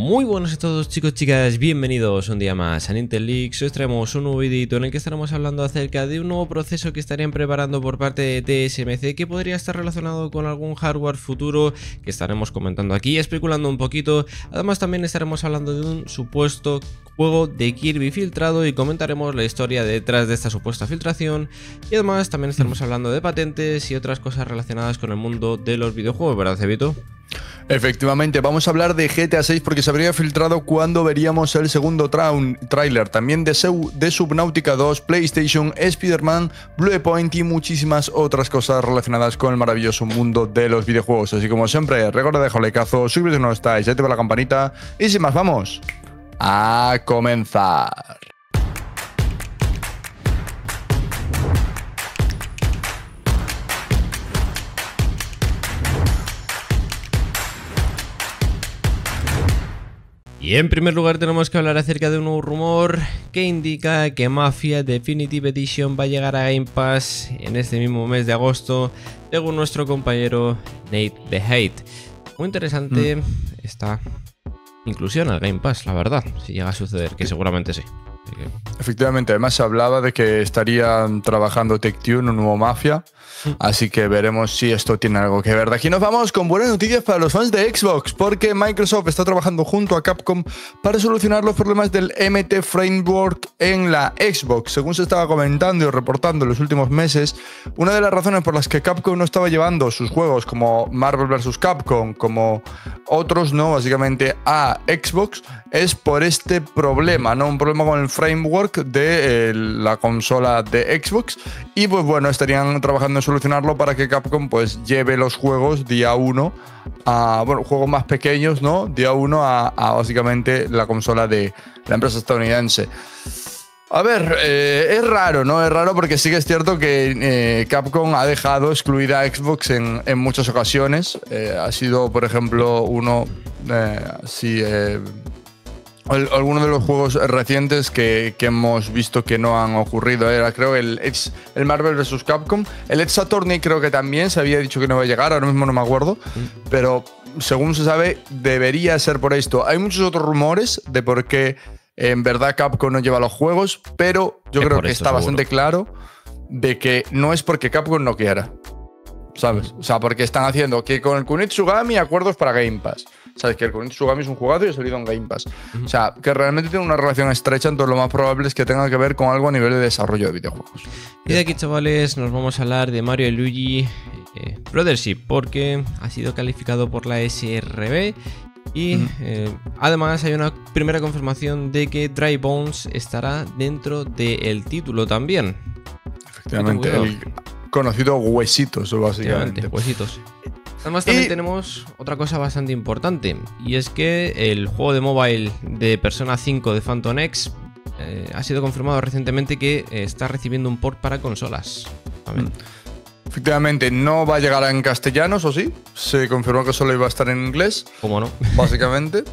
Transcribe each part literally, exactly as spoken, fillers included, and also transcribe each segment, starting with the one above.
Muy buenos a todos, chicos, chicas, bienvenidos un día más a Nintendo Leaks. Os traemos un nuevo videito en el que estaremos hablando acerca de un nuevo proceso que estarían preparando por parte de T S M C, que podría estar relacionado con algún hardware futuro que estaremos comentando aquí, especulando un poquito. Además también estaremos hablando de un supuesto juego de Kirby filtrado y comentaremos la historia detrás de esta supuesta filtración. Y además también estaremos hablando de patentes y otras cosas relacionadas con el mundo de los videojuegos, ¿verdad, Cebito? Efectivamente, vamos a hablar de G T A seis porque se habría filtrado cuando veríamos el segundo tráiler, también de, de Subnautica dos, PlayStation, Spider-Man, Bluepoint y muchísimas otras cosas relacionadas con el maravilloso mundo de los videojuegos. Así como siempre, recuerda dejarle cazo, suscríbete si no estáis, ya te va la campanita y sin más, vamos a comenzar. Y en primer lugar tenemos que hablar acerca de un nuevo rumor que indica que Mafia Definitive Edition va a llegar a Game Pass en este mismo mes de agosto, según nuestro compañero Nate The Hate. Muy interesante mm. esta inclusión al Game Pass, la verdad, si llega a suceder, que seguramente sí. Efectivamente, además se hablaba de que estarían trabajando Take-Two en un nuevo Mafia, así que veremos si esto tiene algo que ver. De aquí nos vamos con buenas noticias para los fans de Xbox, porque Microsoft está trabajando junto a Capcom para solucionar los problemas del M T Framework en la Xbox. Según se estaba comentando y reportando en los últimos meses, una de las razones por las que Capcom no estaba llevando sus juegos como Marvel versus. Capcom, como otros, no, básicamente a Xbox, es por este problema, ¿no? Un problema con el framework de eh, la consola de Xbox, y pues bueno, estarían trabajando en solucionarlo para que Capcom pues lleve los juegos día uno a, bueno, juegos más pequeños, ¿no? Día uno a, a básicamente la consola de la empresa estadounidense. A ver, eh, es raro, ¿no? Es raro porque sí que es cierto que eh, Capcom ha dejado excluida a Xbox en, en muchas ocasiones. Eh, ha sido, por ejemplo, uno, eh, sí, eh, algunos de los juegos recientes que, que hemos visto que no han ocurrido. Era, creo, el, el Marvel versus. Capcom. El Edge Attorney creo que también se había dicho que no iba a llegar, ahora mismo no me acuerdo. Mm. Pero según se sabe, debería ser por esto. Hay muchos otros rumores de por qué en verdad Capcom no lleva los juegos, pero yo es creo que está seguro. bastante claro de que no es porque Capcom no quiera, ¿sabes? O sea, porque están haciendo que con el Kunitsugami acuerdos para Game Pass. Sabes que el Kunitsugami es un jugazo y ha salido en Game Pass. Uh-huh. O sea, que realmente tiene una relación estrecha, entonces lo más probable es que tenga que ver con algo a nivel de desarrollo de videojuegos. Y de aquí, chavales, nos vamos a hablar de Mario y Luigi eh, Brothership, porque ha sido calificado por la S R B. Y uh-huh. eh, además hay una primera confirmación de que Dry Bones estará dentro del título también. Efectivamente, el conocido Huesitos, básicamente. Huesitos. Además también y... tenemos otra cosa bastante importante, y es que el juego de mobile de Persona cinco de Phantom X eh, ha sido confirmado recientemente que eh, está recibiendo un port para consolas. También. Efectivamente, no va a llegar en castellano, ¿o sí? Se confirmó que solo iba a estar en inglés. ¿Cómo no? Básicamente.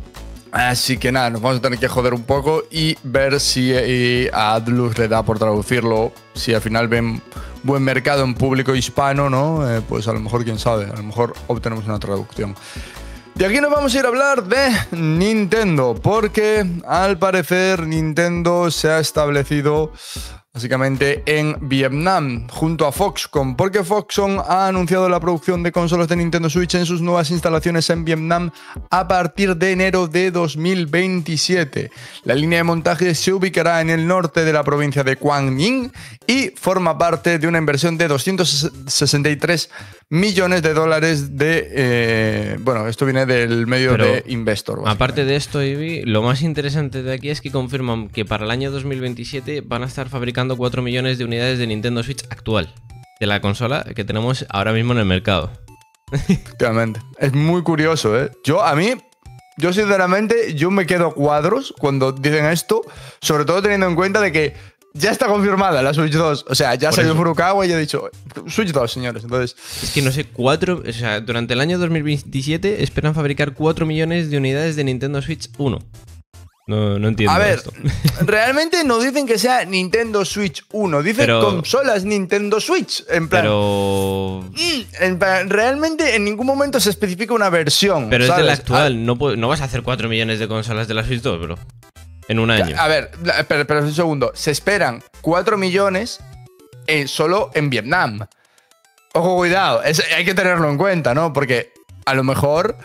Así que nada, nos vamos a tener que joder un poco y ver si eh, a Atlus le da por traducirlo. Si al final ven buen mercado en público hispano, ¿no? Eh, pues a lo mejor, quién sabe, a lo mejor obtenemos una traducción. De aquí nos vamos a ir a hablar de Nintendo, porque al parecer Nintendo se ha establecido básicamente en Vietnam, junto a Foxconn, porque Foxconn ha anunciado la producción de consolas de Nintendo Switch en sus nuevas instalaciones en Vietnam a partir de enero de dos mil veintisiete. La línea de montaje se ubicará en el norte de la provincia de Quang Ninh y forma parte de una inversión de doscientos sesenta y tres millones de dólares de... Eh, bueno, esto viene del medio Pero, de Investor. Aparte de esto, Ivy, lo más interesante de aquí es que confirman que para el año dos mil veintisiete van a estar fabricando cuatro millones de unidades de Nintendo Switch actual, de la consola que tenemos ahora mismo en el mercado. Efectivamente. Es muy curioso, ¿eh? Yo, a mí, yo sinceramente, yo me quedo cuadros cuando dicen esto, sobre todo teniendo en cuenta de que ya está confirmada la Switch dos. O sea, ya salió Furukawa y ya ha dicho Switch dos, señores. Entonces, es que no sé, cuatro, o sea, durante el año dos mil veintisiete esperan fabricar cuatro millones de unidades de Nintendo Switch uno. No, no entiendo A ver, esto. realmente no dicen que sea Nintendo Switch uno, dicen Pero- consolas Nintendo Switch. En plan, Pero... en plan, realmente en ningún momento se especifica una versión. Pero es de ¿sabes? la actual. No, puede- no vas a hacer cuatro millones de consolas de la Switch dos, bro. En un año. A, a ver, la- pero, pero un segundo. Se esperan cuatro millones en- solo en Vietnam. Ojo, cuidado. Es- hay que tenerlo en cuenta, ¿no? Porque a lo mejor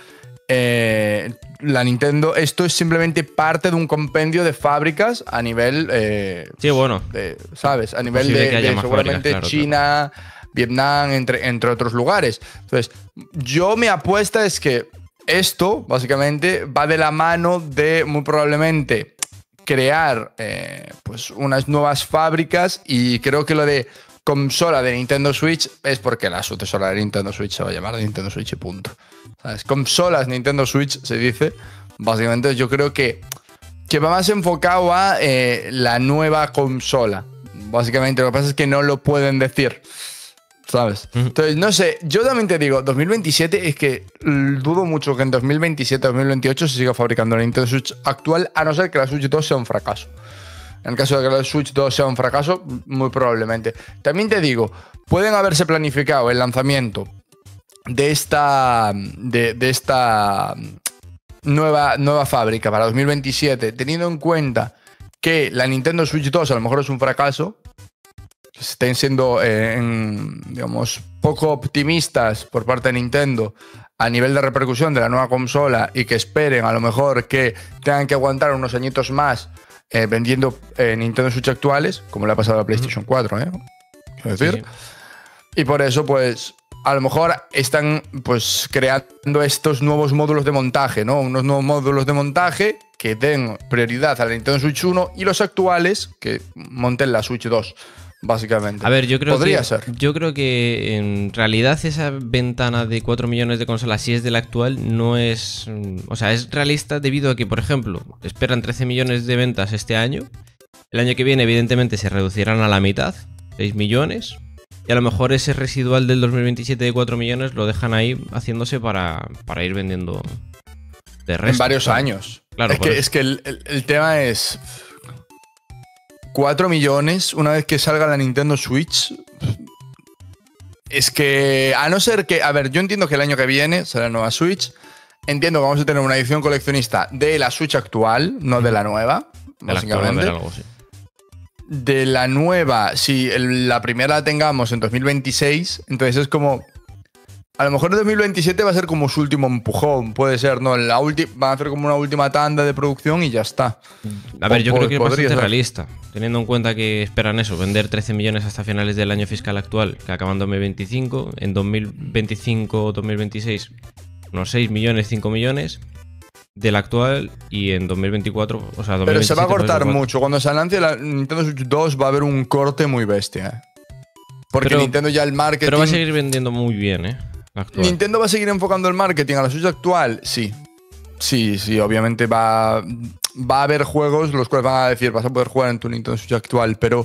eh, la Nintendo, esto es simplemente parte de un compendio de fábricas a nivel, eh, Sí, bueno. de- ¿sabes? A nivel Posible de, que haya de más seguramente fábricas, claro, China, Vietnam, entre, entre otros lugares. Entonces, yo mi apuesta es que esto, básicamente, va de la mano de, muy probablemente, crear eh, pues unas nuevas fábricas, y creo que lo de consola de Nintendo Switch es porque la sucesora de Nintendo Switch se va a llamar Nintendo Switch y punto. ¿Sabes? Consolas Nintendo Switch se dice. Básicamente yo creo que, que va más enfocado a eh, la nueva consola. Básicamente lo que pasa es que no lo pueden decir. ¿Sabes? Ujú. Entonces, no sé, yo también te digo, dos mil veintisiete es que l- dudo mucho que en dos mil veintisiete, dos mil veintiocho se siga fabricando la Nintendo Switch actual, a no ser que la Switch dos sea un fracaso. En el caso de que la Switch dos sea un fracaso, muy probablemente. También te digo, pueden haberse planificado el lanzamiento de esta, de, de esta nueva, nueva fábrica para dos mil veintisiete, teniendo en cuenta que la Nintendo Switch dos a lo mejor es un fracaso, que estén siendo, eh, en, digamos, poco optimistas por parte de Nintendo a nivel de repercusión de la nueva consola, y que esperen a lo mejor que tengan que aguantar unos añitos más eh, vendiendo eh, Nintendo Switch actuales, como le ha pasado a la PlayStation cuatro, ¿eh? Quiero decir. Sí, Y por eso, pues, a lo mejor están pues creando estos nuevos módulos de montaje, ¿no? Unos nuevos módulos de montaje que den prioridad a la Nintendo Switch uno, y los actuales que monten la Switch dos, básicamente. A ver, yo creo Podría que ser. yo creo que en realidad esa ventana de cuatro millones de consolas, si es de la actual, no es, mm, o sea, es realista debido a que, por ejemplo, esperan trece millones de ventas este año. El año que viene, evidentemente, se reducirán a la mitad, seis millones. Y a lo mejor ese residual del dos mil veintisiete de cuatro millones lo dejan ahí haciéndose para, para ir vendiendo de resto. En varios claro. años. Claro, es, por que, eso. es que el, el- el tema es cuatro millones una vez que salga la Nintendo Switch. Es que, a no ser que, a ver, yo entiendo que el año que viene será la nueva Switch. Entiendo que vamos a tener una edición coleccionista de la Switch actual, no de la nueva, De la actual va a básicamente. haber algo, sí. De la nueva, si el- la primera la tengamos en dos mil veintiséis, entonces es como... A lo mejor en dos mil veintisiete va a ser como su último empujón, puede ser, ¿no? La ulti- van a hacer como una última tanda de producción y ya está. A ver, yo O- creo que es podría bastante ser. realista, teniendo en cuenta que esperan eso, vender trece millones hasta finales del año fiscal actual, que acaban en dos mil veinticinco, en dos mil veinticinco o dos mil veintiséis unos seis millones, cinco millones del actual, y en dos mil veinticuatro, o sea, Pero se va a cortar dos mil veintisiete, mucho. Cuando se lance la Nintendo Switch dos va a haber un corte muy bestia. ¿eh? Porque Pero- Nintendo ya el marketing... Pero va a seguir vendiendo muy bien, ¿eh? La actual. ¿Nintendo va a seguir enfocando el marketing a la Switch actual? Sí. Sí, sí, obviamente va, va a haber juegos los cuales van a decir vas a poder jugar en tu Nintendo Switch actual, pero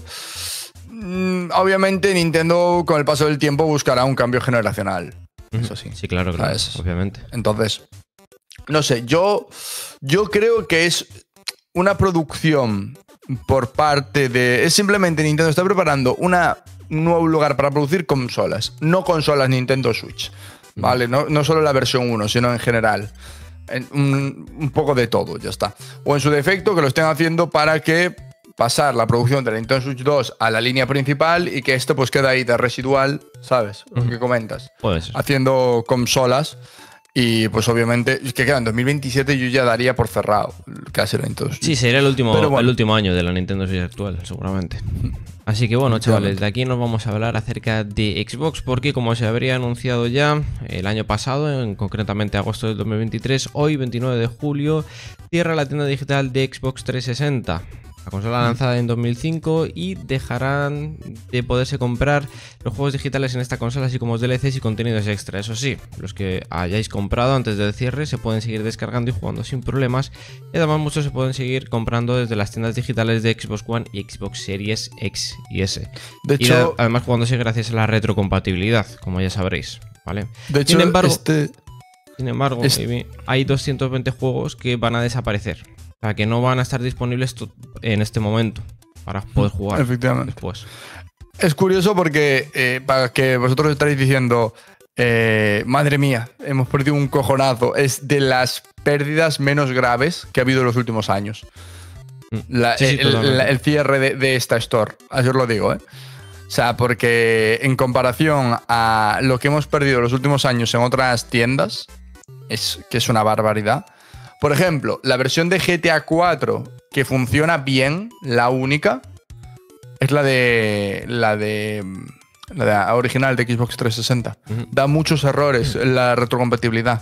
mm, obviamente Nintendo con el paso del tiempo buscará un cambio generacional. Ujú. Eso sí. Sí, claro, claro, ¿Sabes? obviamente. Entonces, no sé, yo, yo creo que es una producción por parte de... Es simplemente Nintendo está preparando una, un nuevo lugar para producir consolas, no consolas Nintendo Switch, ¿vale? No, no solo la versión uno, sino en general. En- un, un poco de todo, ya está. O en su defecto, que lo estén haciendo para que pasar la producción de la Nintendo Switch dos a la línea principal y que esto pues quede ahí de residual, ¿sabes? Lo que comentas. Puede ser. Haciendo consolas. Y pues obviamente, es que claro, en dos mil veintisiete yo ya daría por cerrado casi la Nintendo Switch. Sí, sería el último, Pero bueno. el último año de la Nintendo Switch actual, seguramente. Así que bueno, chavales, de aquí nos vamos a hablar acerca de Xbox, porque como se habría anunciado ya el año pasado, en concretamente agosto del dos mil veintitrés, hoy veintinueve de julio, cierra la tienda digital de Xbox trescientos sesenta. La consola lanzada en dos mil cinco, y dejarán de poderse comprar los juegos digitales en esta consola, así como los D L Cs y contenidos extra. Eso sí, los que hayáis comprado antes del cierre se pueden seguir descargando y jugando sin problemas, y además muchos se pueden seguir comprando desde las tiendas digitales de Xbox One y Xbox Series X y S. De Y hecho, la- además jugándose gracias a la retrocompatibilidad, como ya sabréis, ¿vale? de hecho sin embargo- este... Sin embargo, Es- Amy, hay doscientos veinte juegos que van a desaparecer O sea, que no van a estar disponibles en este momento para poder jugar. Efectivamente. Después. Es curioso porque eh, para que vosotros estaréis diciendo, eh, madre mía, hemos perdido un cojonazo. Es de las pérdidas menos graves que ha habido en los últimos años. La, sí, sí, el, la, el cierre de, de esta store, así os lo digo, ¿eh? O sea, porque en comparación a lo que hemos perdido en los últimos años en otras tiendas, es que es una barbaridad. Por ejemplo, la versión de G T A cuatro que funciona bien, la única, es la de la de la de original de Xbox trescientos sesenta. Uh-huh. Da muchos errores en la retrocompatibilidad.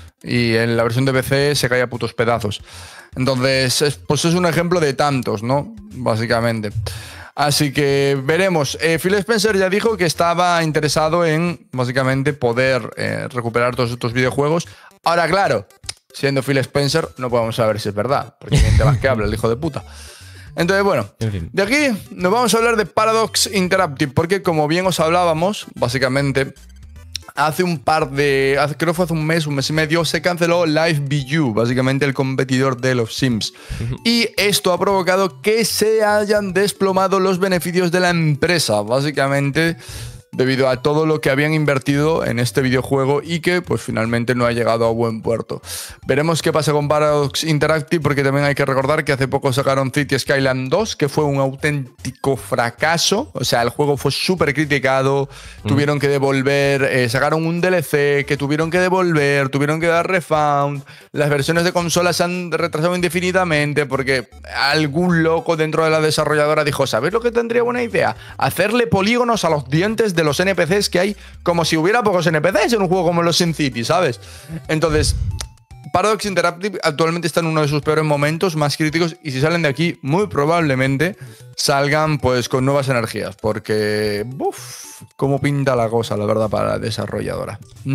Y en la versión de P C se cae a putos pedazos. Entonces, es, pues es un ejemplo de tantos, ¿no? Básicamente. Así que veremos. Eh, Phil Spencer ya dijo que estaba interesado en, básicamente, poder eh, recuperar todos estos videojuegos. Ahora, claro, siendo Phil Spencer, no podemos saber si es verdad, porque mientras más que habla el hijo de puta. Entonces, bueno, en fin. De aquí nos vamos a hablar de Paradox Interactive, porque como bien os hablábamos, básicamente, hace un par de, hace, creo que fue hace un mes, un mes y medio, se canceló Live B U, básicamente el competidor de los Sims. Uh-huh. Y esto ha provocado que se hayan desplomado los beneficios de la empresa, básicamente debido a todo lo que habían invertido en este videojuego y que pues finalmente no ha llegado a buen puerto. Veremos qué pasa con Paradox Interactive, porque también hay que recordar que hace poco sacaron City Skyline dos, que fue un auténtico fracaso. O sea, el juego fue súper criticado, mm. tuvieron que devolver, eh, sacaron un D L C que tuvieron que devolver, tuvieron que dar refund, las versiones de consolas se han retrasado indefinidamente porque algún loco dentro de la desarrolladora dijo, ¿sabes lo que tendría buena idea? Hacerle polígonos a los dientes de los N P Cs que hay, como si hubiera pocos N P Cs en un juego como los SimCity, ¿sabes? Entonces, Paradox Interactive actualmente está en uno de sus peores momentos, más críticos, y si salen de aquí, muy probablemente salgan pues con nuevas energías, porque uff, cómo pinta la cosa, la verdad, para la desarrolladora.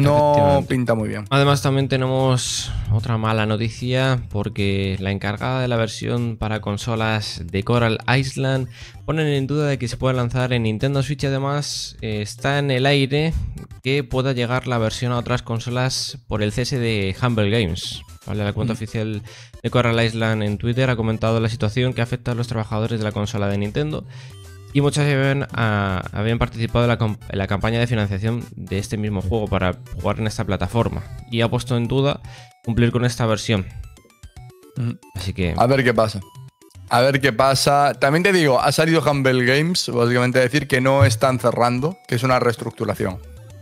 No pinta muy bien. Además, también tenemos otra mala noticia, porque la encargada de la versión para consolas de Coral Island ponen en duda de que se pueda lanzar en Nintendo Switch. Además, eh, está en el aire que pueda llegar la versión a otras consolas por el cese de Humble Games. ¿Vale? La cuenta mm. oficial de Coral Island en Twitter ha comentado la situación que afecta a los trabajadores de la consola de Nintendo, y muchos habían, a, habían participado en la, en la campaña de financiación de este mismo juego para jugar en esta plataforma, y ha puesto en duda cumplir con esta versión. Mm. Así que... A ver qué pasa. A ver qué pasa. También te digo, ha salido Humble Games, básicamente a decir que no están cerrando, que es una reestructuración.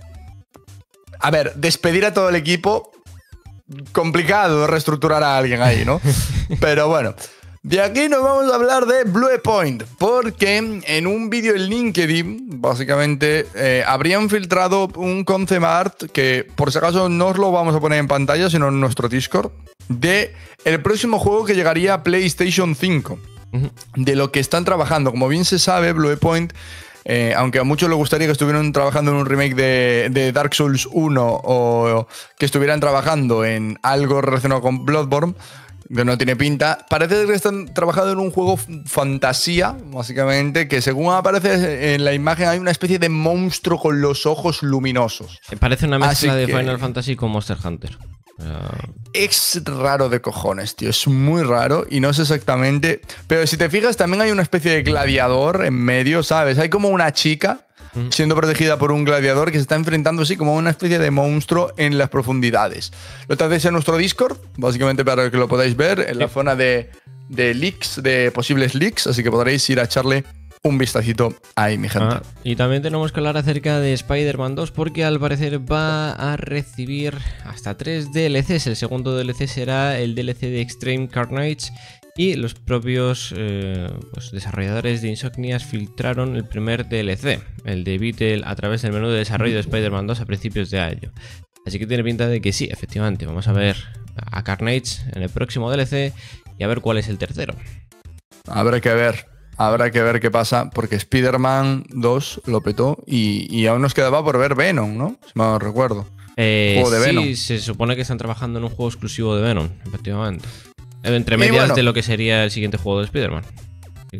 A ver, despedir a todo el equipo, complicado reestructurar a alguien ahí, ¿no? Pero bueno, de aquí nos vamos a hablar de Bluepoint, porque en un vídeo en LinkedIn, básicamente, eh, habrían filtrado un concept art que, por si acaso, no os lo vamos a poner en pantalla, sino en nuestro Discord, de el próximo juego que llegaría a PlayStation cinco. Uh-huh. De lo que están trabajando. Como bien se sabe, Bluepoint, eh, aunque a muchos les gustaría que estuvieran trabajando en un remake de, de Dark Souls uno o que estuvieran trabajando en algo relacionado con Bloodborne, que no tiene pinta, parece que están trabajando en un juego fantasía, básicamente, que según aparece en la imagen hay una especie de monstruo con los ojos luminosos. Parece una mezcla Así de que... Final Fantasy con Monster Hunter. Uh... Es raro de cojones, tío. Es muy raro y no sé exactamente. Pero si te fijas, también hay una especie de gladiador en medio, ¿sabes? Hay como una chica mm. siendo protegida por un gladiador que se está enfrentando así como a una especie de monstruo en las profundidades. Lo tratéis en nuestro Discord, básicamente para que lo podáis ver, en la zona de, de leaks, de posibles leaks. Así que podréis ir a echarle un vistacito ahí, mi gente. Ah, y también tenemos que hablar acerca de Spider-Man dos, porque al parecer va a recibir hasta tres D L Cs. El segundo D L C será el D L C de Extreme Carnage, y los propios eh, pues, desarrolladores de Insomniac filtraron el primer D L C, el de Beetle, a través del menú de desarrollo de Spider-Man dos a principios de año. Así que tiene pinta de que sí, efectivamente, vamos a ver a Carnage en el próximo D L C y a ver cuál es el tercero. Habrá que ver. Habrá que ver qué pasa, porque Spider-Man dos lo petó y, y aún nos quedaba por ver Venom, ¿no? Si me recuerdo. Eh, juego de sí, Venom. Se supone que están trabajando en un juego exclusivo de Venom, efectivamente. Entre medias bueno, de lo que sería el siguiente juego de Spider-Man.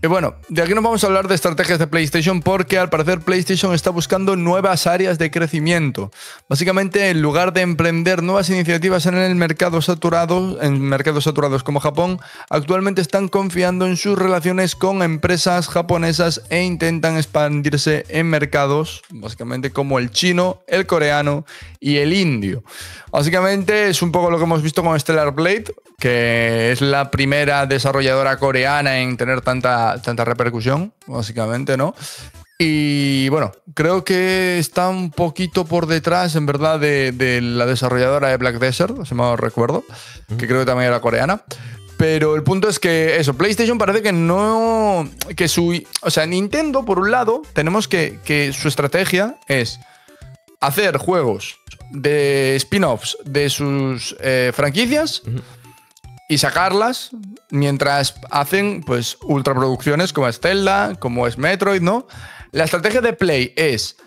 Y bueno, de aquí nos vamos a hablar de estrategias de PlayStation porque al parecer PlayStation está buscando nuevas áreas de crecimiento. Básicamente, en lugar de emprender nuevas iniciativas en el mercado saturado, en mercados saturados como Japón, actualmente están confiando en sus relaciones con empresas japonesas e intentan expandirse en mercados, básicamente como el chino, el coreano y el indio. Básicamente es un poco lo que hemos visto con Stellar Blade, que es la primera desarrolladora coreana en tener tanta, tanta repercusión, básicamente, ¿no? Y bueno, creo que está un poquito por detrás, en verdad, de, de la desarrolladora de Black Desert, si mal recuerdo, que creo que también era coreana. Pero el punto es que eso, PlayStation parece que no... que su... O sea, Nintendo, por un lado, tenemos que, que su estrategia es hacer juegos de spin-offs de sus eh, franquicias uh-huh. y sacarlas mientras hacen pues ultraproducciones como es Zelda, como es Metroid, ¿no? La estrategia de Play es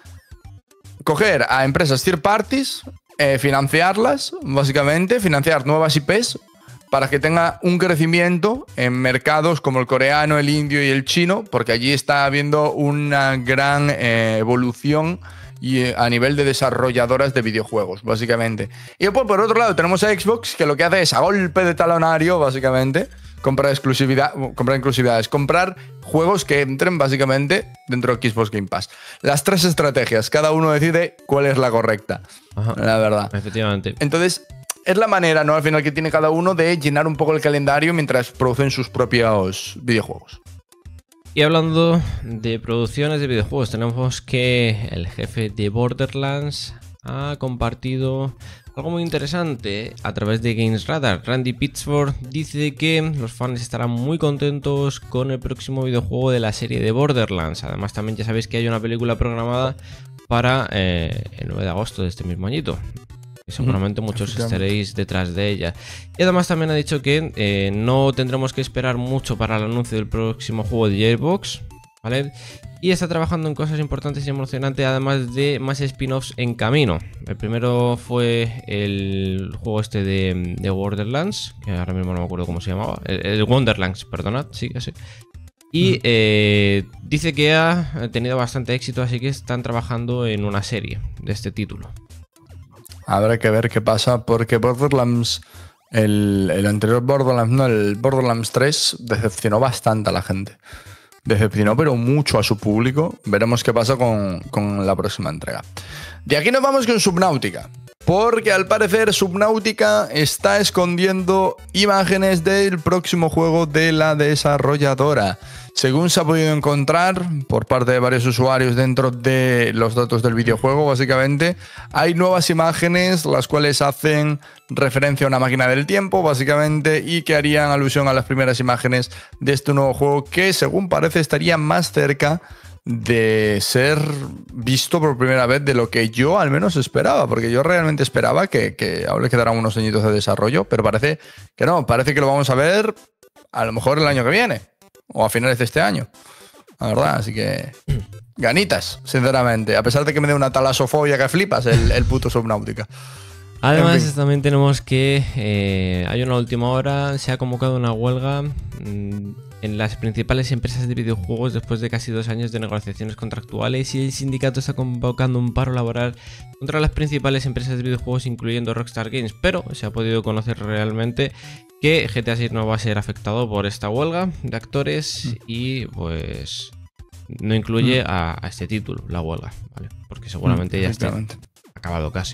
coger a empresas third parties, eh, financiarlas, básicamente, financiar nuevas I Ps para que tenga un crecimiento en mercados como el coreano, el indio y el chino, porque allí está habiendo una gran eh, evolución y a nivel de desarrolladoras de videojuegos, básicamente. Y después, por otro lado, tenemos a Xbox, que lo que hace es, a golpe de talonario, básicamente, comprar exclusividad, comprar exclusividades, comprar juegos que entren, básicamente, dentro de Xbox Game Pass. Las tres estrategias, cada uno decide cuál es la correcta, Ajá, la verdad. Efectivamente. Entonces, es la manera, ¿no?, al final que tiene cada uno de llenar un poco el calendario mientras producen sus propios videojuegos. Y hablando de producciones de videojuegos, tenemos que el jefe de Borderlands ha compartido algo muy interesante a través de GamesRadar. Randy Pitchford dice que los fans estarán muy contentos con el próximo videojuego de la serie de Borderlands. Además, también ya sabéis que hay una película programada para eh, el nueve de agosto de este mismo añito. Y seguramente muchos estaréis detrás de ella. Y además también ha dicho que eh, no tendremos que esperar mucho para el anuncio del próximo juego de Gearbox, ¿vale? Y está trabajando en cosas importantes y emocionantes, además de más spin-offs en camino. El primero fue el juego este de, de Borderlands, que ahora mismo no me acuerdo cómo se llamaba. El, el Wonderlands, perdonad, sí, sí. Y eh, dice que ha tenido bastante éxito, así que están trabajando en una serie de este título. Habrá que ver qué pasa, porque Borderlands, el, el anterior Borderlands, no, el Borderlands tres, decepcionó bastante a la gente. Decepcionó, pero mucho a su público. Veremos qué pasa con, con la próxima entrega. De aquí nos vamos con Subnautica, porque al parecer Subnautica está escondiendo imágenes del próximo juego de la desarrolladora. Según se ha podido encontrar por parte de varios usuarios dentro de los datos del videojuego, básicamente, hay nuevas imágenes las cuales hacen referencia a una máquina del tiempo, básicamente, y que harían alusión a las primeras imágenes de este nuevo juego que, según parece, estaría más cerca de ser visto por primera vez de lo que yo al menos esperaba, porque yo realmente esperaba que, que aún le quedaran unos añitos de desarrollo, pero parece que no, parece que lo vamos a ver a lo mejor el año que viene. O a finales de este año, la verdad, así que ganitas, sinceramente, a pesar de que me dé una talasofobia que flipas el, el puto Subnautica. Además, en fin, también tenemos que eh, hay una última hora, se ha convocado una huelga mmm, en las principales empresas de videojuegos después de casi dos años de negociaciones contractuales, y el sindicato está convocando un paro laboral contra las principales empresas de videojuegos, incluyendo Rockstar Games, pero se ha podido conocer realmente que G T A seis no va a ser afectado por esta huelga de actores mm. y pues no incluye mm. a, a este título, la huelga, ¿vale? Porque seguramente mm, ya está acabado casi.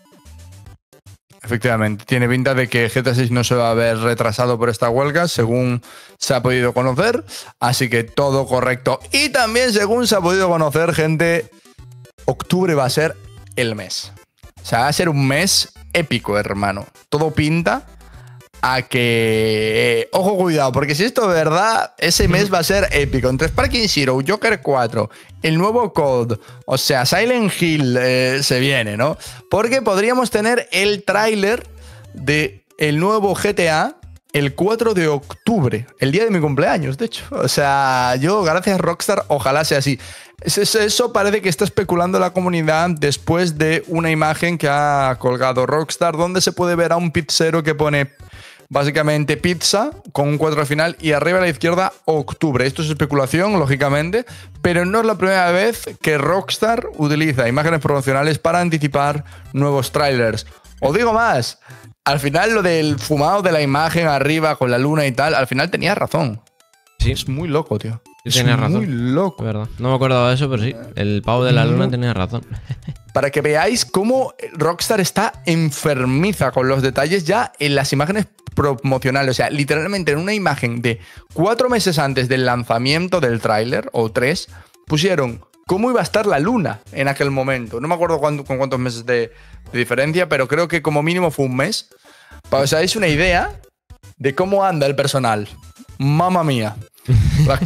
Efectivamente, tiene pinta de que G T A seis no se va a ver retrasado por esta huelga, según se ha podido conocer, así que todo correcto. Y también, según se ha podido conocer, gente, octubre va a ser el mes. O sea, va a ser un mes épico, hermano. Todo pinta a que... Eh, ojo, cuidado, porque si esto es verdad, ese mes va a ser épico. Entre Sparking Zero, Joker cuatro, el nuevo Code, o sea, Silent Hill eh, se viene, ¿no? Porque podríamos tener el tráiler de el nuevo G T A el cuatro de octubre, el día de mi cumpleaños, de hecho. O sea, yo, gracias Rockstar, ojalá sea así. Eso parece que está especulando la comunidad después de una imagen que ha colgado Rockstar, donde se puede ver a un pizzero que pone básicamente pizza con un cuatro al final y arriba a la izquierda octubre. Esto es especulación, lógicamente, pero no es la primera vez que Rockstar utiliza imágenes promocionales para anticipar nuevos trailers. Os digo más, al final lo del fumado de la imagen arriba con la luna y tal, al final tenía razón. Sí. Es muy loco, tío. Sí, es tenía razón. muy loco. ¿Verdad? No me acordaba de eso, pero sí. El pavo de la luna no. tenía razón. Para que veáis cómo Rockstar está enfermiza con los detalles ya en las imágenes promocionales. O sea, literalmente en una imagen de cuatro meses antes del lanzamiento del tráiler, o tres, pusieron cómo iba a estar la luna en aquel momento. No me acuerdo cuánto, con cuántos meses de, de diferencia, pero creo que como mínimo fue un mes. Para que os hagáis una idea de cómo anda el personal. Mamma mía. Las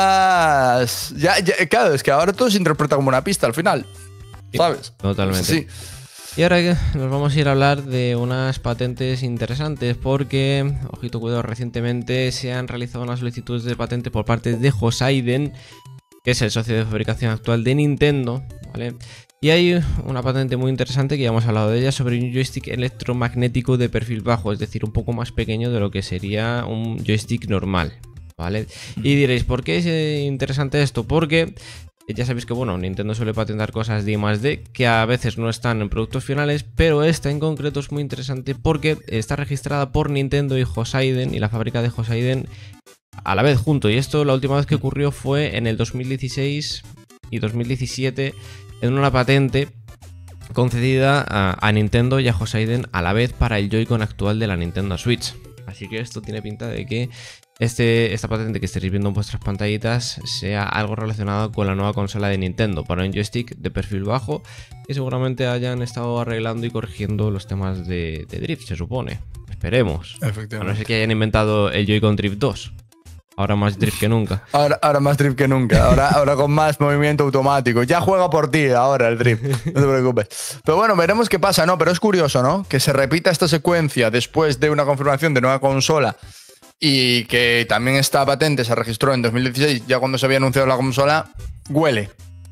cosas... Ya, ya, claro, es que ahora todo se interpreta como una pista al final. ¿Sabes? Totalmente. Sí. Y ahora nos vamos a ir a hablar de unas patentes interesantes porque, ojito cuidado, recientemente se han realizado unas solicitudes de patente por parte de Hosiden, que es el socio de fabricación actual de Nintendo, ¿vale? Y hay una patente muy interesante que ya hemos hablado de ella sobre un joystick electromagnético de perfil bajo, es decir, un poco más pequeño de lo que sería un joystick normal, ¿vale? Y diréis, ¿por qué es interesante esto? Porque ya sabéis que, bueno, Nintendo suele patentar cosas de I más D que a veces no están en productos finales, pero esta en concreto es muy interesante porque está registrada por Nintendo y Hosiden y la fábrica de Hosiden a la vez junto. Y esto la última vez que ocurrió fue en el dos mil dieciséis y dos mil diecisiete en una patente concedida a, a Nintendo y a Hosiden a la vez para el Joy-Con actual de la Nintendo Switch. Así que esto tiene pinta de que Este, esta patente que estáis viendo en vuestras pantallitas sea algo relacionado con la nueva consola de Nintendo para un joystick de perfil bajo y seguramente hayan estado arreglando y corrigiendo los temas de, de drift, se supone. Esperemos. Efectivamente. A no ser que hayan inventado el Joy-Con Drift dos. Ahora más drift que nunca. Ahora, ahora más drift que nunca. Ahora, ahora con más movimiento automático. Ya juega por ti ahora el drift. No te preocupes. Pero bueno, veremos qué pasa, ¿no? Pero es curioso, ¿no? Que se repita esta secuencia después de una confirmación de nueva consola. Y que también esta patente se registró en dos mil dieciséis, ya cuando se había anunciado la consola. Huele.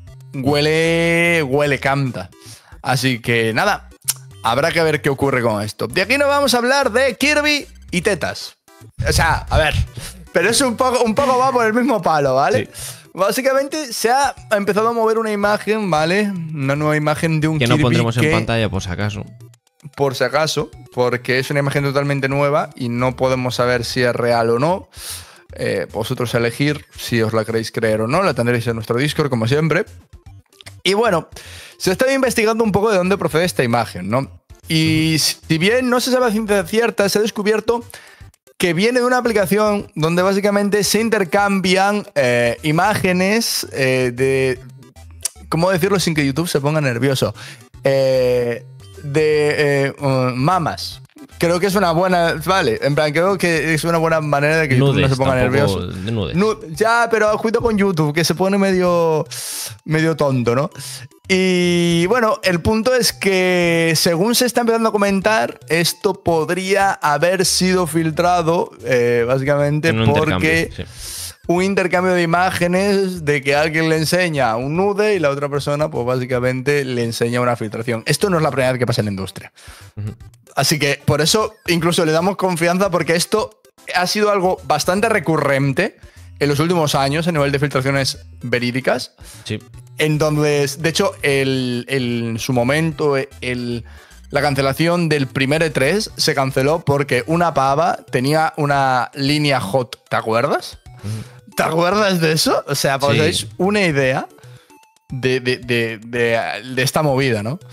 Huele, huele, canta. Así que nada, habrá que ver qué ocurre con esto. De aquí nos vamos a hablar de Kirby y tetas. O sea, a ver, pero es un poco, un poco va por el mismo palo, ¿vale? Sí. Básicamente se ha empezado a mover una imagen, ¿vale? Una nueva imagen de un que Kirby no pondremos que, en pantalla por si acaso. Por si acaso, porque es una imagen totalmente nueva y no podemos saber si es real o no. Eh, vosotros elegir si os la queréis creer o no, la tendréis en nuestro Discord, como siempre. Y bueno, se está investigando un poco de dónde procede esta imagen, ¿no? Y si bien no se sabe a ciencia cierta, se ha descubierto que viene de una aplicación donde básicamente se intercambian eh, imágenes eh, de... ¿Cómo decirlo sin que YouTube se ponga nervioso? Eh... de eh, uh, mamas. Creo que es una buena... Vale, en plan, creo que es una buena manera de que YouTube nudes, no se ponga nervioso. De nudes. Nu ya, pero cuidado con YouTube, que se pone medio, medio tonto, ¿no? Y bueno, el punto es que según se está empezando a comentar, esto podría haber sido filtrado, eh, básicamente porque... un intercambio de imágenes de que alguien le enseña un nude y la otra persona, pues básicamente le enseña una filtración. Esto no es la primera vez que pasa en la industria. Uh-huh. Así que por eso incluso le damos confianza, porque esto ha sido algo bastante recurrente en los últimos años a nivel de filtraciones verídicas. Sí. En donde, de hecho, el, el, en su momento, el, la cancelación del primer E tres se canceló porque una pava tenía una línea hot, ¿te acuerdas? Uh-huh. ¿Te acuerdas de eso? O sea, para que os deis una idea de, de, de, de, de esta movida, ¿no?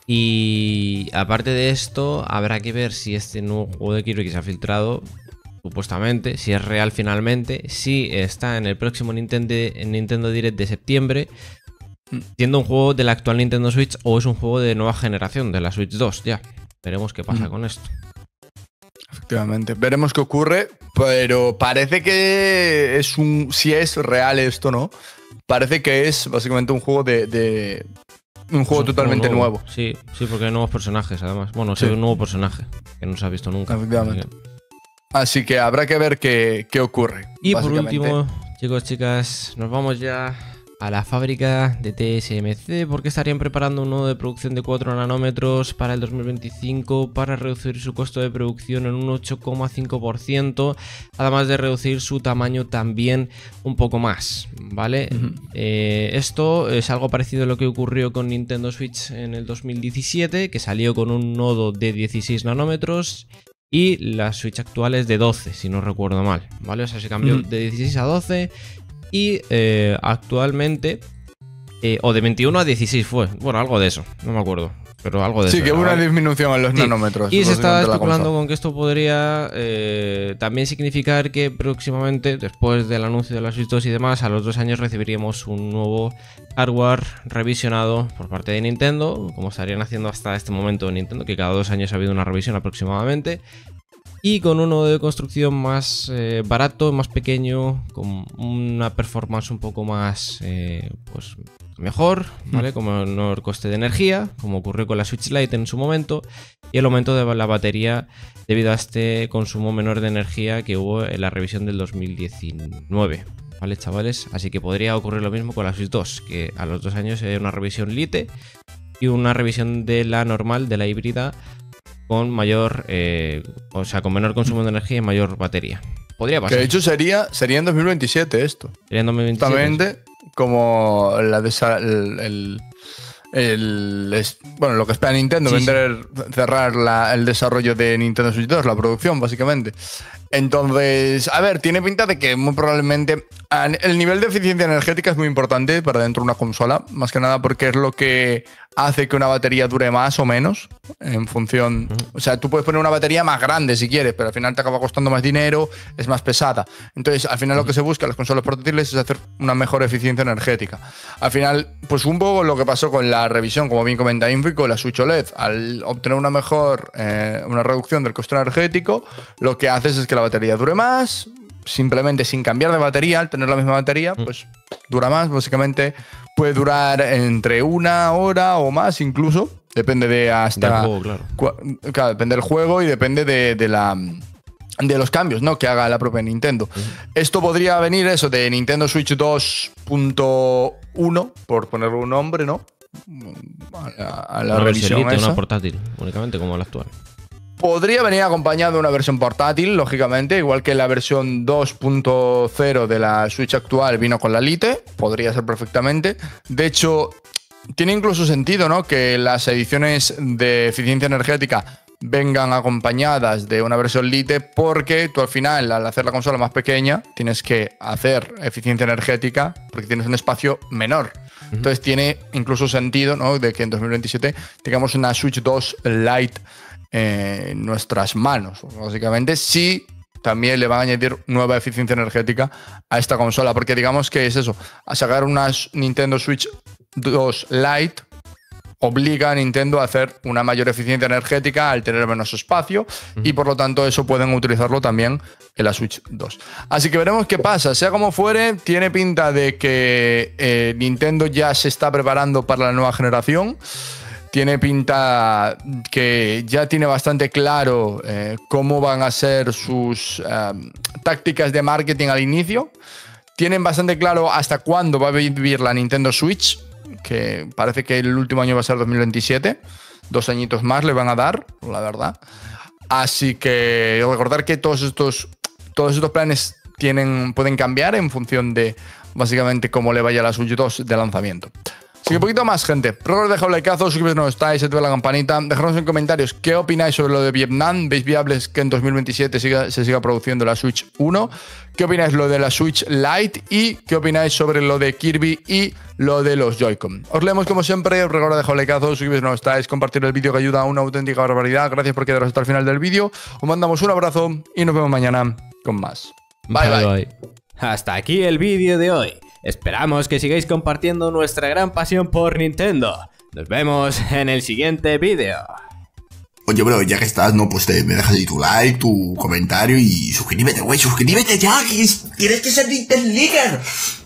Y aparte de esto, habrá que ver si este nuevo juego de Kirby que se ha filtrado, supuestamente, si es real finalmente, si está en el próximo Nintendo, Nintendo Direct de septiembre, siendo un juego de la actual Nintendo Switch o es un juego de nueva generación, de la Switch dos, ya. Veremos qué pasa mm. con esto. Efectivamente, veremos qué ocurre, pero parece que es un... Si es real esto, ¿no? Parece que es básicamente un juego de... de un juego un totalmente juego nuevo. nuevo. Sí, sí, porque hay nuevos personajes, además. Bueno, sí, un nuevo personaje que no se ha visto nunca. Efectivamente. Así que habrá que ver qué, qué ocurre. Y por último, chicos, chicas, nos vamos ya a la fábrica de T S M C porque estarían preparando un nodo de producción de cuatro nanómetros para el dos mil veinticinco para reducir su costo de producción en un ocho coma cinco por ciento, además de reducir su tamaño también un poco más, ¿vale? Uh-huh. eh, esto es algo parecido a lo que ocurrió con Nintendo Switch en el dos mil diecisiete, que salió con un nodo de dieciséis nanómetros y la Switch actual es de doce, si no recuerdo mal, ¿vale? O sea, se cambió uh-huh. de dieciséis a doce. Y eh, actualmente, eh, o de veintiuno a dieciséis fue, bueno, algo de eso, no me acuerdo, pero algo de sí, eso. Sí, que hubo una disminución en los sí. nanómetros. Y se está especulando con que esto podría eh, también significar que próximamente, después del anuncio de la Switch dos y demás, a los dos años recibiríamos un nuevo hardware revisionado por parte de Nintendo, como estarían haciendo hasta este momento en Nintendo, que cada dos años ha habido una revisión aproximadamente. Y con un nodo de construcción más eh, barato, más pequeño, con una performance un poco más eh, pues mejor, ¿vale? Como menor coste de energía, como ocurrió con la Switch Lite en su momento, y el aumento de la batería debido a este consumo menor de energía que hubo en la revisión del dos mil diecinueve, ¿vale, chavales? Así que podría ocurrir lo mismo con la Switch dos, que a los dos años hay una revisión Lite y una revisión de la normal, de la híbrida, con mayor, eh, o sea, con menor consumo de energía y mayor batería. Podría pasar. Que de hecho sería, sería en dos mil veintisiete esto. Sería en dos mil veintisiete. Justamente como la de esa, el, el, el, el, bueno, lo que espera Nintendo, sí, vender, sí. cerrar la, el desarrollo de Nintendo Switch dos, la producción, básicamente. Entonces, a ver, tiene pinta de que muy probablemente el nivel de eficiencia energética es muy importante para dentro de una consola, más que nada porque es lo que hace que una batería dure más o menos en función... Uh-huh. O sea, tú puedes poner una batería más grande si quieres, pero al final te acaba costando más dinero, es más pesada. Entonces, al final uh-huh. lo que se busca en las consolas portátiles es hacer una mejor eficiencia energética. Al final, pues un poco lo que pasó con la revisión, como bien comenta Info, con la Switch O L E D. Al obtener una mejor, eh, una reducción del coste energético, lo que haces es que la batería dure más, simplemente sin cambiar de batería, al tener la misma batería, pues dura más, básicamente puede durar entre una hora o más incluso, depende de hasta... Del juego, claro. Cua, claro, depende del juego y depende de, de la... de los cambios, ¿no?, que haga la propia Nintendo. Uh-huh. Esto podría venir eso de Nintendo Switch dos punto uno, por ponerle un nombre, ¿no? A la, a la una revisión esa. Una portátil, únicamente como la actual. Podría venir acompañado de una versión portátil, lógicamente, igual que la versión dos punto cero de la Switch actual vino con la Lite, podría ser perfectamente. De hecho, tiene incluso sentido, ¿no?, que las ediciones de eficiencia energética vengan acompañadas de una versión Lite, porque tú al final, al hacer la consola más pequeña, tienes que hacer eficiencia energética porque tienes un espacio menor. Uh-huh. Entonces tiene incluso sentido, ¿no?, de que en dos mil veintisiete tengamos una Switch dos Lite en nuestras manos, básicamente, sí. También le van a añadir nueva eficiencia energética a esta consola, porque digamos que es eso, a sacar una Nintendo Switch dos Lite obliga a Nintendo a hacer una mayor eficiencia energética al tener menos espacio, uh-huh. y por lo tanto eso pueden utilizarlo también en la Switch dos. Así que veremos qué pasa. Sea como fuere, tiene pinta de que eh, Nintendo ya se está preparando para la nueva generación. Tiene pinta que ya tiene bastante claro eh, cómo van a ser sus eh, tácticas de marketing al inicio. Tienen bastante claro hasta cuándo va a vivir la Nintendo Switch, que parece que el último año va a ser dos mil veintisiete. Dos añitos más le van a dar, la verdad. Así que recordar que todos estos, todos estos planes tienen, pueden cambiar en función de básicamente cómo le vaya a la Switch dos de lanzamiento. Así que un poquito más, gente. Recuerda dejar un likeazo, suscribiros si no estáis, activad la campanita. Dejadnos en comentarios qué opináis sobre lo de Vietnam. ¿Veis viables que en dos mil veintisiete siga, se siga produciendo la Switch uno? ¿Qué opináis lo de la Switch Lite? ¿Y qué opináis sobre lo de Kirby y lo de los Joy-Con? Os leemos como siempre. Recuerda dejar un likeazo, suscribiros si no estáis, compartir el vídeo que ayuda a una auténtica barbaridad. Gracias por quedaros hasta el final del vídeo. Os mandamos un abrazo y nos vemos mañana con más. Bye, bye. bye. bye. Hasta aquí el vídeo de hoy. Esperamos que sigáis compartiendo nuestra gran pasión por Nintendo. Nos vemos en el siguiente vídeo. Oye, bro, ya que estás, no, pues te, me dejas ahí tu like, tu comentario y suscríbete, güey, suscríbete ya, que es, tienes que ser Nintendo Leaguer.